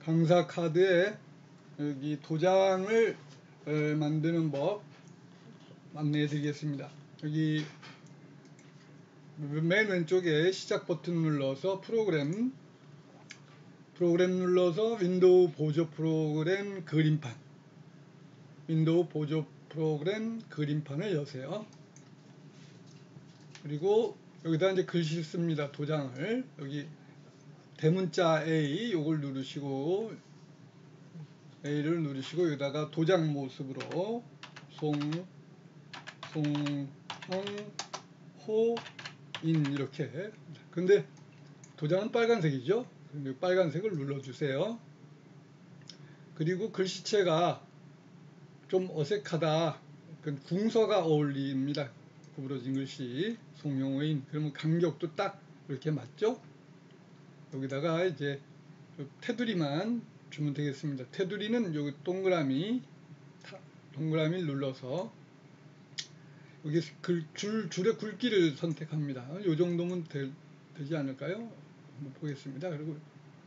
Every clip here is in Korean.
강사 카드에 여기 도장을 만드는 법 안내해 드리겠습니다. 여기 맨 왼쪽에 시작 버튼 눌러서 프로그램 눌러서 윈도우 보조 프로그램 그림판 윈도우 보조 프로그램 그림판을 여세요. 그리고 여기다 이제 글씨 씁니다. 도장을 여기 대문자 A 요걸 누르시고 A를 누르시고 여기다가 도장 모습으로 송형호인 이렇게. 근데 도장은 빨간색이죠. 빨간색을 눌러주세요. 그리고 글씨체가 좀 어색하다. 궁서가 어울립니다. 구부러진 글씨 송형호인. 그러면 간격도 딱 이렇게 맞죠? 여기다가 이제 테두리만 주면 되겠습니다. 테두리는 여기 동그라미를 눌러서 여기 줄의 굵기를 선택합니다. 이 정도면 되지 않을까요? 한번 보겠습니다. 그리고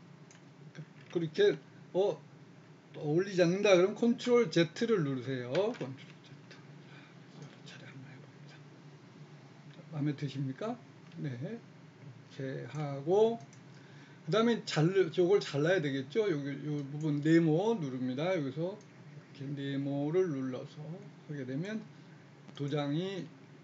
그렇게 어울리지 않는다. 그럼 컨트롤 Z를 누르세요. 컨트롤 Z. 여러 차례 한번 해봅니다. 마음에 드십니까? 네. 이렇게 하고 그 다음에 저걸 잘라야 되겠죠. 여기 이 부분 네모 누릅니다. 여기서 이렇게 네모를 눌러서 하게 되면 도장이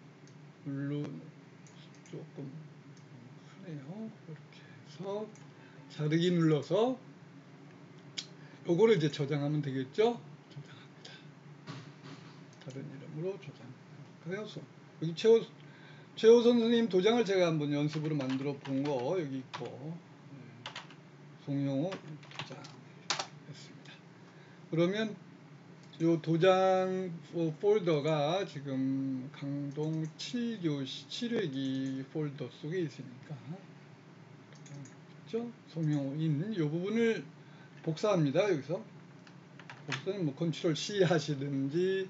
조금 크네요. 이렇게 해서 자르기 눌러서 요거를 이제 저장하면 되겠죠. 저장합니다. 다른 이름으로 저장할까요? 여기 최호 선생님 도장을 제가 한번 연습으로 만들어 본 거 여기 있고 송영호 도장 했습니다. 그러면 이 도장 폴더가 지금 강동 7교시 7회기 폴더 속에 있으니까 그렇죠? 송영호인 이 부분을 복사합니다. 여기서 복사는 뭐 컨트롤 C 하시든지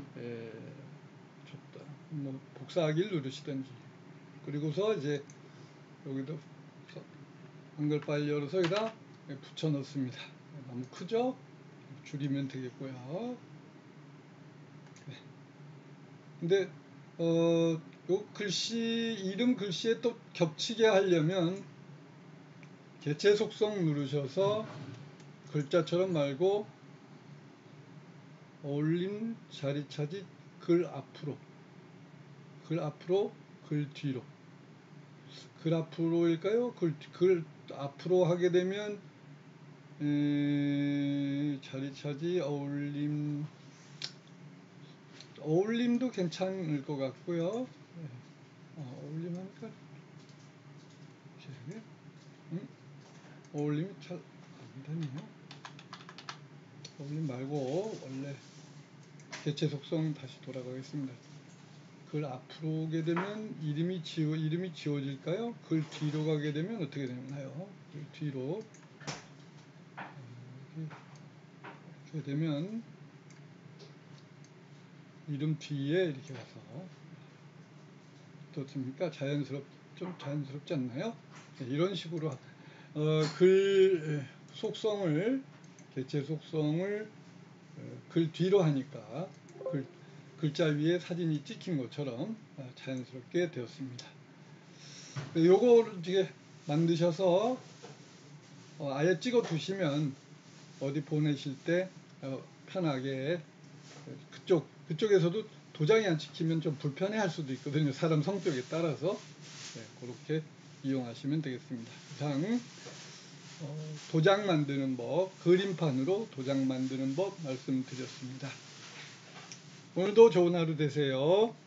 뭐 복사하기를 누르시든지 그리고서 이제 여기도 한글 파일 열어서 여기다 붙여 넣습니다. 너무 크죠? 줄이면 되겠고요. 네. 근데 요 이름 글씨에 또 겹치게 하려면 개체 속성 누르셔서 글자처럼 말고 어울림 자리 차지 글 앞으로 글 뒤로 글 앞으로일까요? 글 앞으로 하게 되면 자리 차지 어울림도 괜찮을 것 같고요. 어울림 하니까 어울림이 잘 안 되네요. 어울림 말고 원래 개체 속성 다시 돌아가겠습니다. 글 앞으로 오게 되면 이름이 지워질까요? 글 뒤로 가게 되면 어떻게 되나요? 글 뒤로 이렇게 되면 이름 뒤에 이렇게 가서 어떻습니까? 좀 자연스럽지 않나요? 네, 이런 식으로 글 속성을 개체 속성을 글 뒤로 하니까 글자 위에 사진이 찍힌 것처럼 자연스럽게 되었습니다. 요거를 이제 만드셔서 아예 찍어 두시면 어디 보내실 때 편하게 그쪽에서도 도장이 안 찍히면 좀 불편해 할 수도 있거든요. 사람 성격에 따라서. 그렇게 이용하시면 되겠습니다. 이상 도장 만드는 법, 그림판으로 도장 만드는 법 말씀드렸습니다. 오늘도 좋은 하루 되세요.